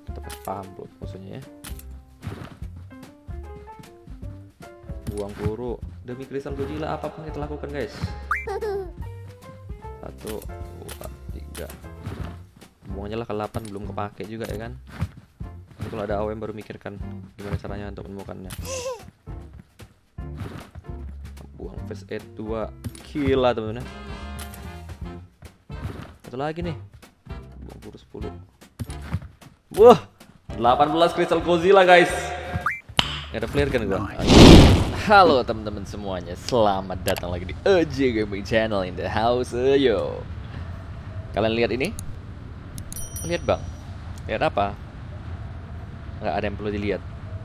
Tapi paham bro maksudnya ya. Buang peluru demi kristal Godzilla, apapun kita lakukan guys. 1, 2, 3. Buang aja lah ke 8, belum kepake juga ya kan. Nanti kalau ada AWM baru mikirkan gimana caranya untuk menemukannya. Buang first aid 2, gila teman-teman. Satu lagi nih, buang peluru 10. Wah, 18 kristal Godzilla guys. Gak ada flare kan gua. Halo teman-teman semuanya, selamat datang lagi di EJ Gaming Channel in the house. Yo, kalian lihat ini? Lihat bang, lihat apa? Nggak ada yang perlu dilihat.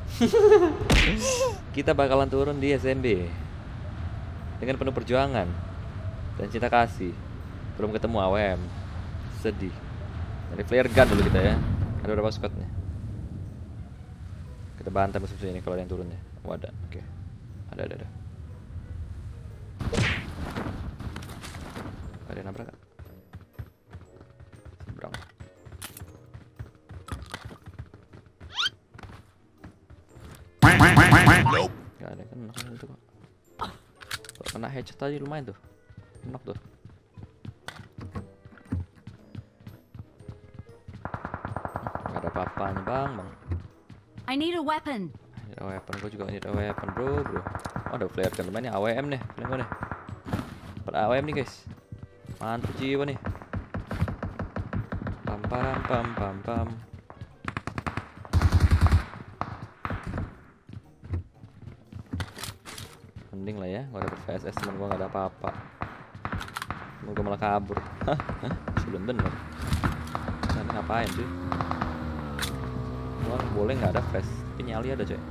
Kita bakalan turun di SMB dengan penuh perjuangan dan cinta kasih. Belum ketemu AWM, sedih. Dari flare gun dulu kita ya. Ada berapa squadnya? Kita bantai musuh ini kalau ada yang turunnya. Wadah, oke. Ada. Ada yang nabrak gak? Seberang. Gak ada kan itu kok. Kalau kena headshot tadi lumayan tuh. Knock tuh. Gak ada apa-apanya bang. I need a weapon. Need a weapon, gue juga need a weapon bro. Oh ada flare kan lumayan nih, AWM nih, paling gue nih. Dapat AWM nih guys. Mantap jiwa nih. Pam pam pam pam pam. Mending lah ya, gue dapet VSS temen gue gak ada apa-apa. Temen gue malah kabur. Hah? Sebelum bener. Nah, ngapain sih? Gua boleh nggak ada flash, tapi nyali ada coy.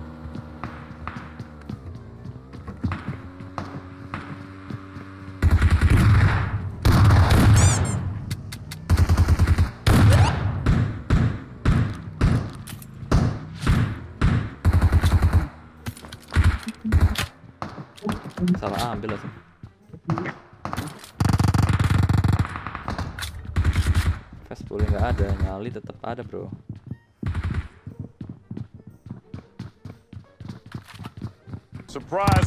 Salah ambil langsung. Flash boleh nggak ada, nyali tetap ada bro. Surprise!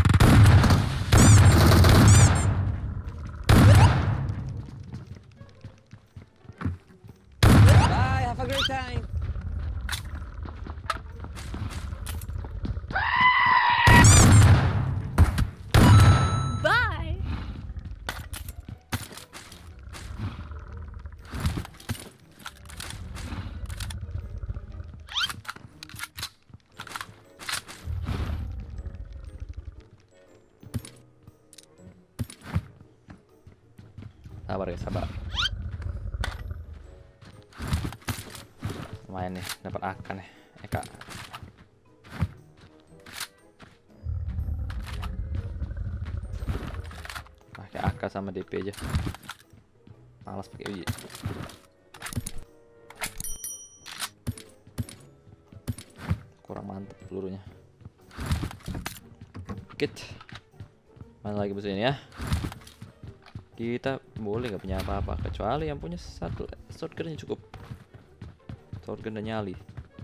Bye, have a great time. Bye. Sabar ya, sabar. Lumayan nih, dapat AK nih, Eka. Pakai AK sama DP aja. Malas pakai UJ. Kurang mantep pelurunya. Dikit. Mana lagi musuhnya ya? Kita boleh nggak punya apa-apa kecuali yang punya satu shotgunnya cukup. Shotgun dan nyali.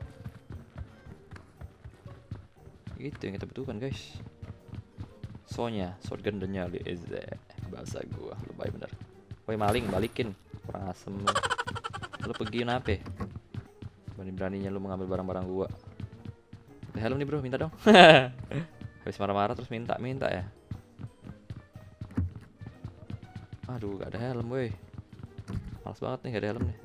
Itu yang kita butuhkan guys. Soalnya shotgun dan nyali bahasa gua lebay bener. Woi maling balikin, kurang asem lu. Lu pergi nape? Berani-beraninya lu mengambil barang-barang gua. Ada helm nih bro, minta dong. Habis marah-marah terus minta ya. Aduh, gak ada helm woi. Males banget nih gak ada helm nih.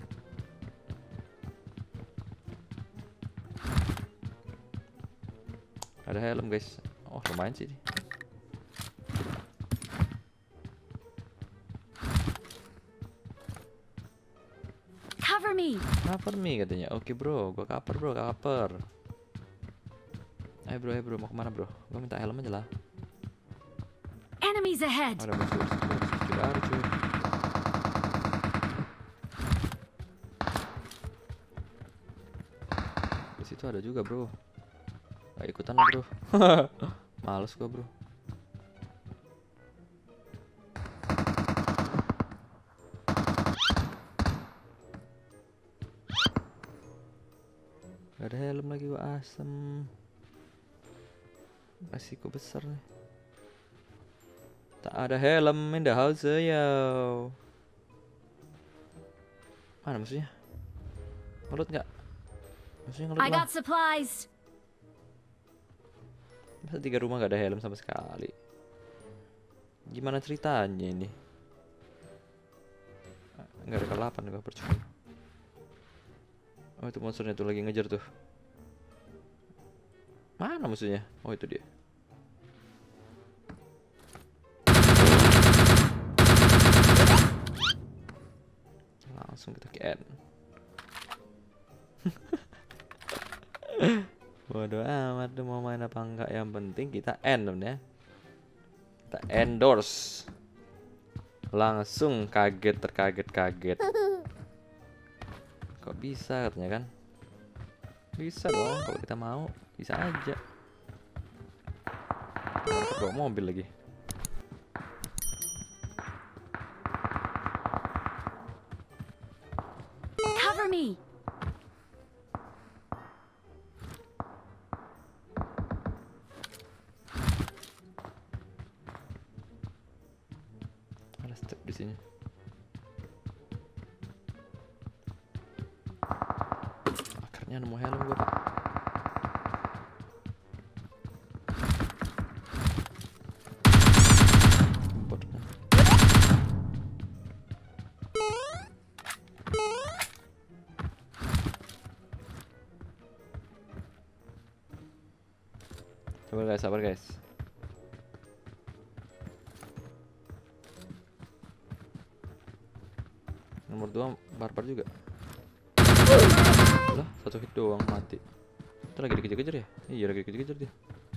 Gak ada helm guys. Oh lumayan sih. Cover me. Cover me katanya. Oke bro, gua cover bro, cover. Ayo bro, mau kemana bro? Gua minta helm aja lah. Enemies ahead. Ada musuh sudah ada cuy. Di situ ada juga bro. Gak ikutan lah, bro. Males gua bro. Gak ada helm lagi, gua asem. Resiko besar nih. Tak ada helm in the house yo. Mana musuhnya? Ngelut nggak? Musuhnya ngelut I lah. got supplies. Masa 3 rumah gak ada helm sama sekali? Gimana ceritanya ini? Nggak ada kelapan gua, percuma. Oh, itu monsternya tuh lagi ngejar tuh. Mana musuhnya? Oh, itu dia. Langsung kita KN. Bodoh amat tuh mau main apa enggak, yang penting kita end ya. Kita endorse. Langsung terkaget. Kok bisa katanya kan? Bisa dong kalau kita mau, bisa aja. Kita bawa mobil lagi. Cover me. Ada step di sini. Akhirnya nemu helm gue, Pak. Bodoh. Sabar guys. Nomor 2 barbar juga. Lah, 1 hit doang mati. Itu lagi dikejar-kejar ya? Iya, lagi dikejar-kejar dia.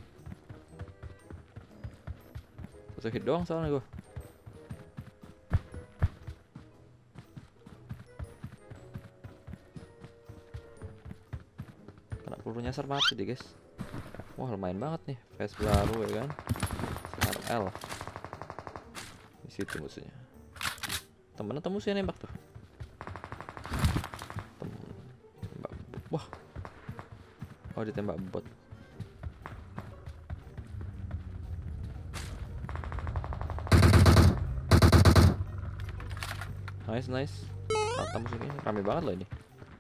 1 hit doang soalnya gua. Kena peluru nyasar mati deh guys. Wah, lumayan banget nih, face baru ya kan. RL. Di situ musuhnya. Temen atau musuhnya nembak tuh? Tembak. Wah. Oh, ditembak bot. Nice. Mantap musuhnya, rame banget loh ini.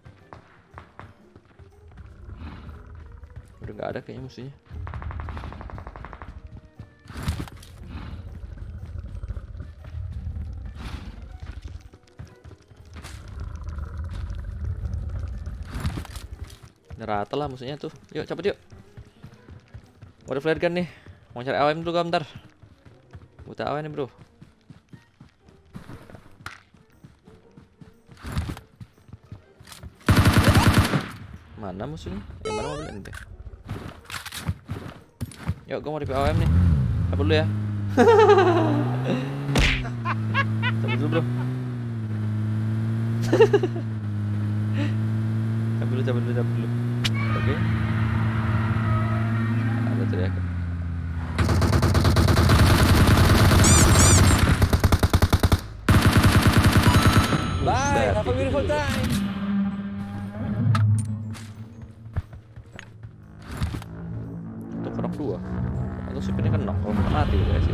Udah nggak ada kayaknya musuhnya. Udah rata lah musuhnya tuh. Yuk cabut yuk. Ada flare gun nih. Mau cari AWM dulu gak bentar. Buta AWM nih bro. Mana musuhnya? Mana mobil ente? Yuk, gue mau di AWM nih. Cabut dulu ya. Cabut dulu bro. Cabut dulu. Oke. Ada teriak. Bye, have a beautiful time. Untuk knock 2 atau supirnya kan knock, kalau mati guys.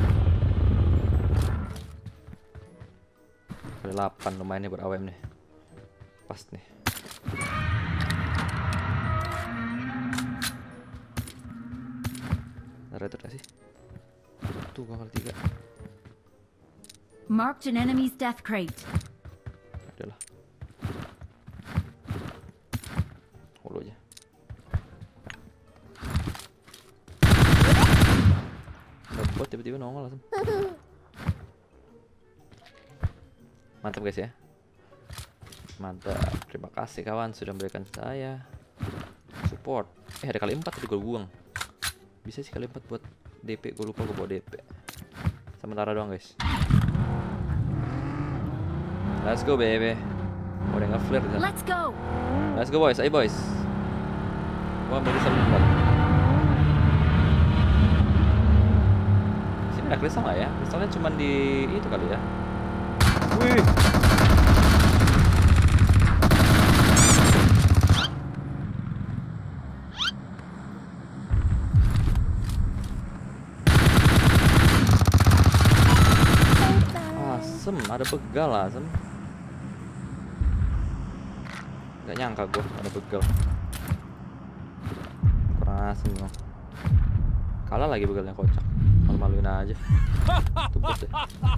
Ada 8 lumayan nih buat AWM nih. Pas nih. Ada gak sih? Tuh bakal 3. Marked an enemy's death crate. Adalah. Holo aja. Ada bot tiba-tiba nongol langsung. Mantap guys ya. Mantap. Terima kasih kawan sudah memberikan saya support. Ada kali 4 tadi gue buang. Bisa sih kali 4 buat DP. Gue lupa gue bawa DP. Sementara doang guys. Let's go baby. Udah nge-flare kan? Let's go. Let's go boys, ayo boys. Gua ambil kristal 4. Sini ada kristal nggak ya? Kristalnya cuma di itu kali ya. Wih. Ada begal lah, Sem. Gak nyangka gua ada begal. Kurang asem loh. Kalah lagi begalnya, kocak. Malu-maluin aja. Tuh bot deh.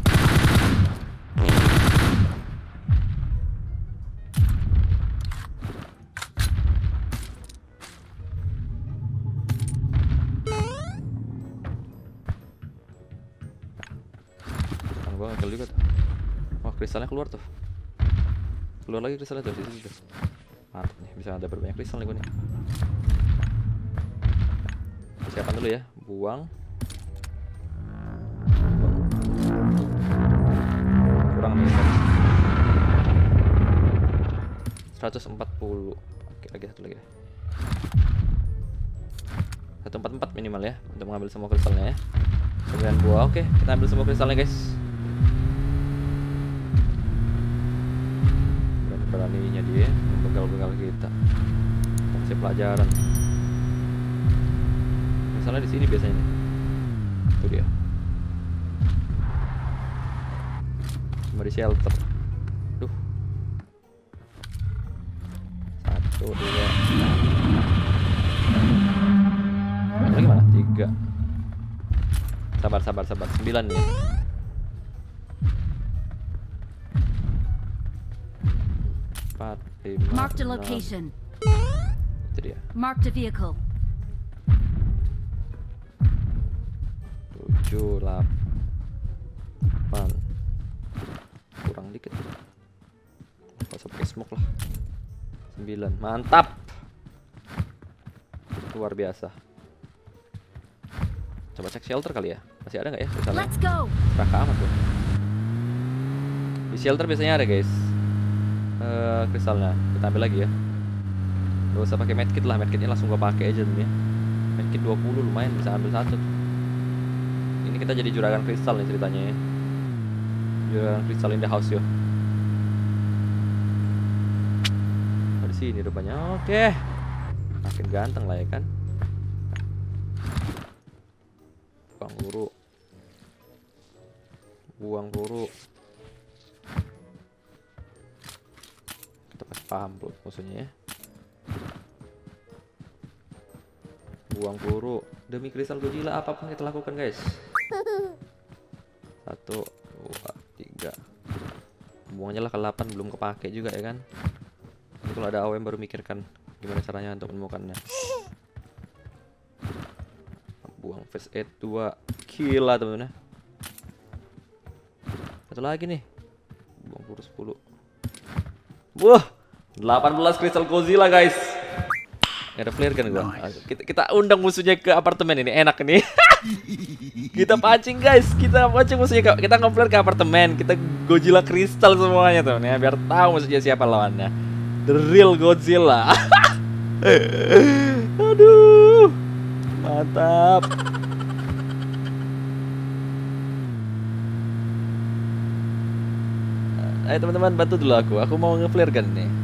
Gua ngegel juga tuh. Wah, kristalnya keluar tuh. Keluar lagi kristalnya tuh, situ tuh. Mantap nih, bisa ada banyak kristal nih gua nih. Siapkan dulu ya, buang. Kurang nih. 140. Oke, lagi satu lagi deh. 144 minimal ya untuk mengambil semua kristalnya ya. Kemudian buah, oke, kita ambil semua kristalnya guys. Beraninya dia membegal-begal kita. Kasih pelajaran. Misalnya di sini biasanya nih. Itu dia. Cuma di shelter. Duh. 1, 2. Lagi mana? 3. Sabar. 9 nih. Marked a location. Itu dia. Marked a vehicle. 7, 8. Kurang dikit. Gak usah pakai smoke lah. 9. Mantap. Luar biasa. Coba cek shelter kali ya. Masih ada nggak ya? Let's go. Raka amat tuh. Di shelter biasanya ada guys. Kristalnya kita ambil lagi ya. Gak usah pakai medkit lah, medkitnya langsung gua pakai aja nih ya. Medkit 20 lumayan, bisa ambil 1. Ini kita jadi juragan kristal nih ceritanya ya. Juragan kristal in the house yo. Di sini rupanya. Oke. Makin ganteng lah ya kan. Buang peluru. Kita pakai paham musuhnya ya. Buang peluru demi kristal Godzilla, apapun kita lakukan guys. 1, 2, 3. Buangnya lah ke 8, belum kepake juga ya kan. Jadi kalau ada AWM baru mikirkan gimana caranya untuk menemukannya. Buang first aid 2. Gila teman-teman. Satu lagi nih. Buang peluru 10. Wah, 18 kristal Godzilla guys. Gak ada flare kan gua. Kita undang musuhnya ke apartemen ini, enak nih. Kita pancing guys, kita pancing musuhnya, kita nge-flare ke apartemen, kita Godzilla kristal semuanya tuh ya, biar tahu musuhnya siapa lawannya. The real Godzilla. Aduh. Mantap. Ayo teman-teman, bantu dulu aku mau nge-flare gun nih.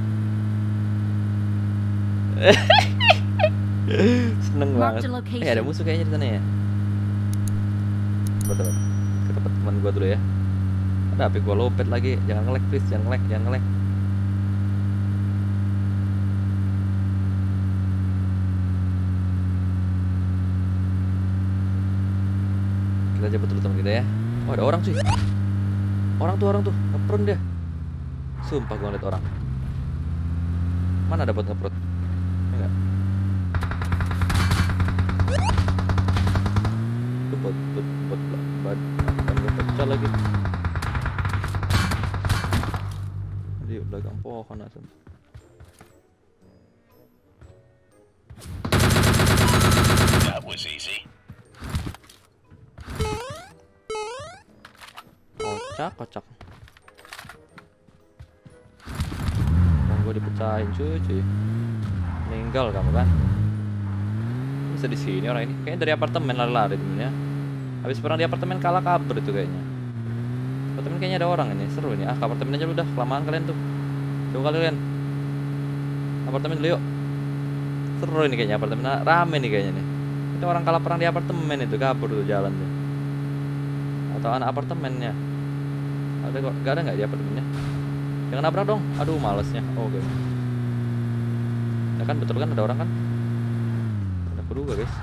Seneng banget. Ada musuh kayaknya di sana ya. Betul. Ke tempat teman gua dulu ya. Ada HP gua lopet lagi. Jangan nge-lag please, jangan nge-lag. Kita jemput dulu teman kita ya. Oh, ada orang cuy. Orang tuh ngeprun dia. Sumpah gua ngeliat orang. Mana ada bot ngeprun? Enggak. Itu bot pecah lagi. Di belakang pohon asem. That was easy. Kocak. Gue dipecahin cuy. Meninggal kamu kan? Bisa di sini orang ini. Kayaknya dari apartemen lari-lari temennya. Habis perang di apartemen kalah kabur itu kayaknya. Apartemen kayaknya ada orang ini. Seru ini. Ke apartemen aja udah. Kelamaan kalian tuh. Coba kalian. Apartemen dulu yuk. Seru ini kayaknya apartemen. Rame nih kayaknya nih. Itu orang kalah perang di apartemen itu kabur tuh jalan tuh. Atau anak apartemennya. Ada kok, gak ada nggak di apartemennya? Jangan nabrak dong, aduh malesnya. Oh, oke. Ya kan betul kan ada orang kan? Ada aku juga guys.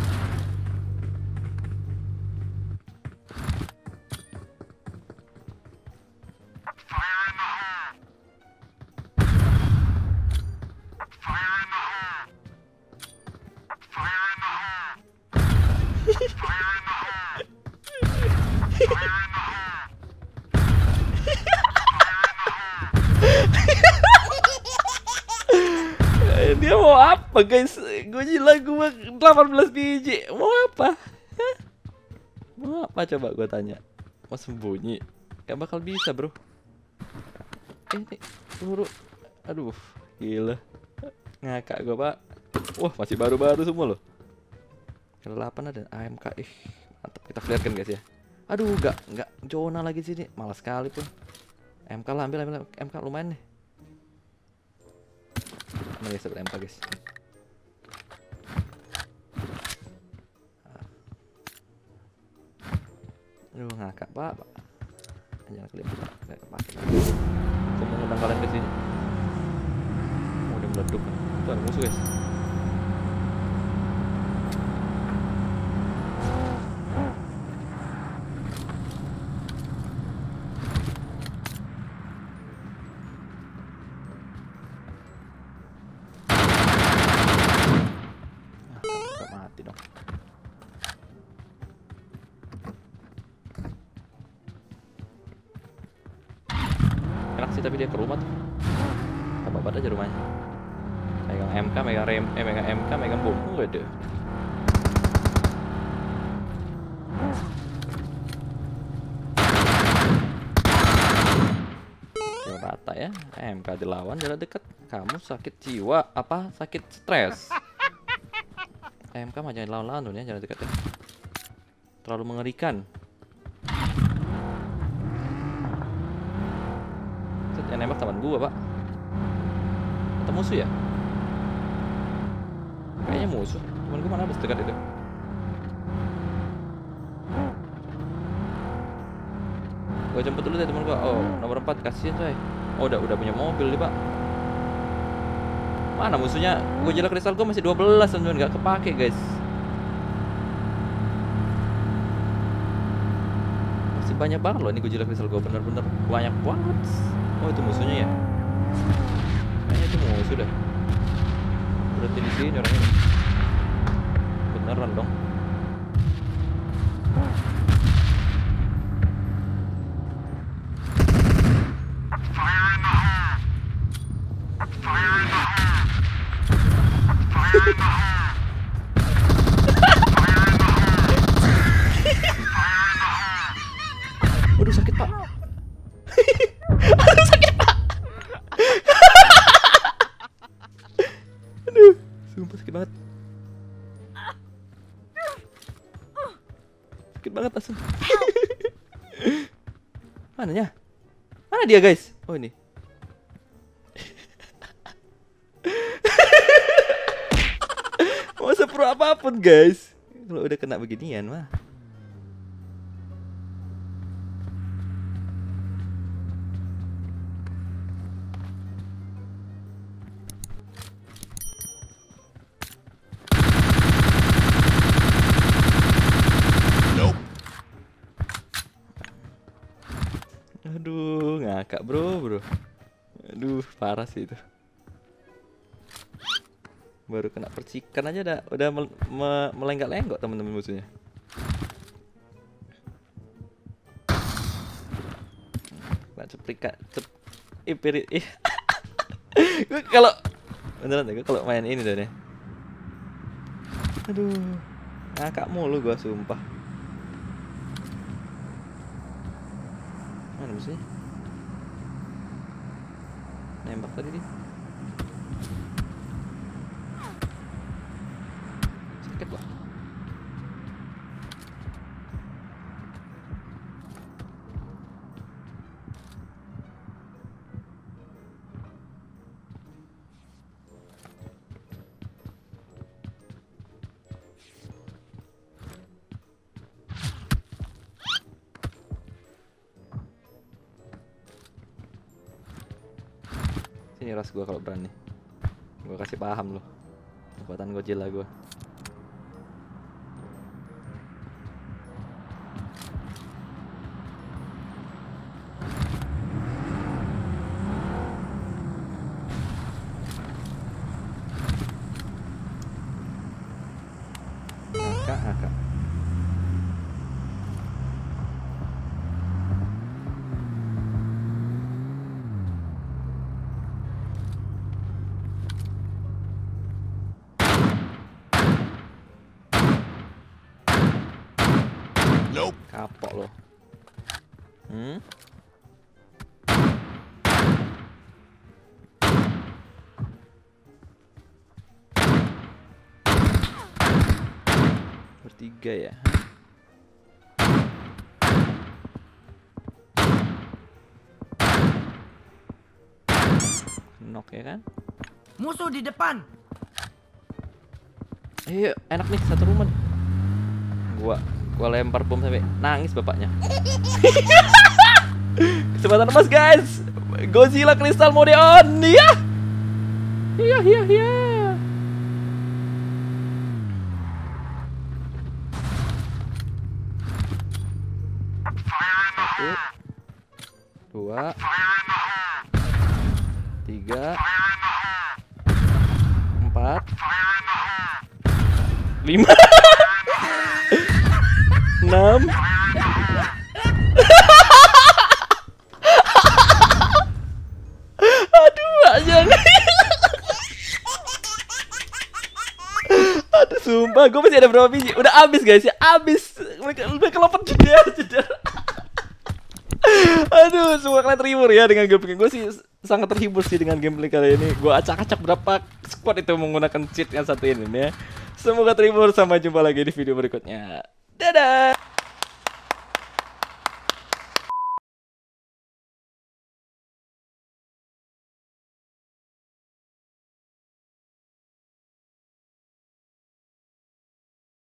Dia mau apa guys? Gue gila gue 18 biji. Mau apa? Hah? Mau apa coba gue tanya? Mau sembunyi? Gak bakal bisa bro. Ini buru. Aduh gila. Ngakak gue pak. Wah masih baru-baru semua loh. Kalau 8 ada AMK. Mantap, kita flare kan guys ya. Aduh nggak zona lagi sini. Malas sekali pun. MK lah, ambil MK lumayan nih. Nah guys, dapat MK guys. Aduh ngakak pak. Jangan kelihatan nggak kepake. Aku mau ngundang kalian ke sini. Oh, udah meleduk. Tuh ada musuh guys. Mati dong. Enak sih tapi dia ke rumah tuh. Apa-apa aja rumahnya. Megang MK, megang rem, megang MK, megang bom. Waduh. Ya rata ya. MK dilawan jarak dekat. Kamu sakit jiwa apa sakit stres? MK mah jangan lawan-lawan tuh ya, jangan dekat ya. Terlalu mengerikan. Set yang nembak teman gua, Pak. Atau musuh ya? Kayaknya musuh. Teman gua mana ada dekat itu. Gua jemput dulu deh teman gua. Oh, nomor 4 kasihan coy. Oh, udah punya mobil nih, Pak. Mana musuhnya? Gue jela kristal gue masih 12 teman-teman, nggak kepake guys. Masih banyak banget loh ini gue jela kristal gue, bener-bener banyak banget. Oh itu musuhnya ya? Kayaknya itu musuh dah. Berarti di sini orang ini. Beneran dong. Waduh sakit pak. Aduh sakit pak. Aduh, sumpah sakit banget. Sakit banget langsung. Mananya? Mana dia guys? Oh ini. Mau sepro apapun guys, kalau udah kena beginian mah. Aduh, ngakak bro. Aduh, parah sih itu. Baru kena percikan aja udah melenggak-lenggok teman-teman musuhnya. Nah, pirit. Gue kalau beneran deh, gue kalau main ini deh. Aduh, ngakak mulu gue sumpah. Mana musuhnya? Nembak tadi dia. Sakit loh. Sini ras gua kalau berani. Gua kasih paham loh. Kekuatan Godzilla gua. Ngakak. Nope. Kapok loh. Bertiga ya. Knock ya kan? Musuh di depan. Enak nih satu rumah. Gua lempar bom sampai nangis bapaknya. Kesempatan emas guys. Godzilla Crystal mode on. Iya. Satu, dua, tiga, empat, lima, enam. Aduh, jangan. Aduh, sumpah, gue masih ada berapa biji? Udah habis guys ya, habis. Udah kelopet jeder. Aduh, semua kalian terhibur ya dengan gameplay gue sih, sangat terhibur sih dengan gameplay kali ini. Gue acak-acak berapa squad itu menggunakan cheat yang satu ini ya. Semoga terhibur, sampai jumpa lagi di video berikutnya. Dadah.